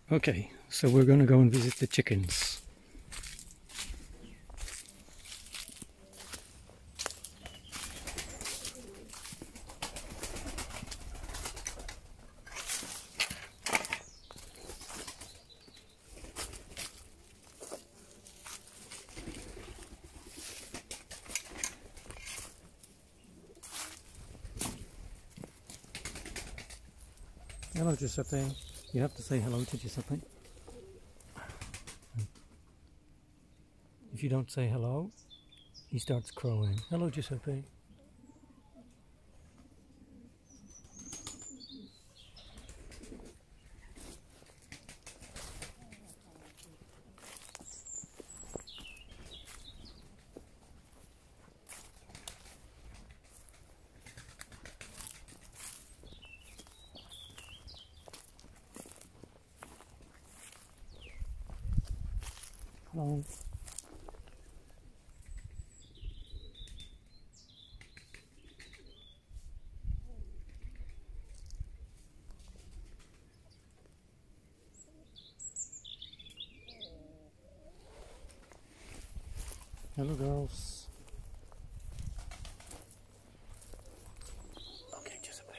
Okay, so we're going to go and visit the chickens. Hello, Giuseppe. You have to say hello to Giuseppe. If you don't say hello, he starts crowing. Hello, Giuseppe. Hello. Hello, girls. Okay, Giuseppe.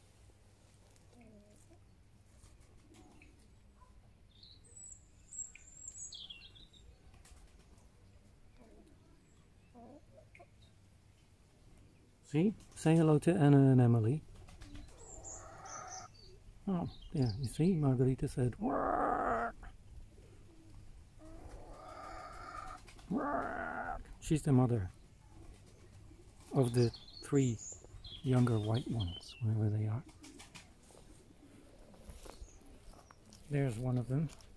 See? Say hello to Anna and Emily. Oh, yeah, you see? Margarita said, "Wah." She's the mother of the 3 younger white ones, wherever they are. There's one of them.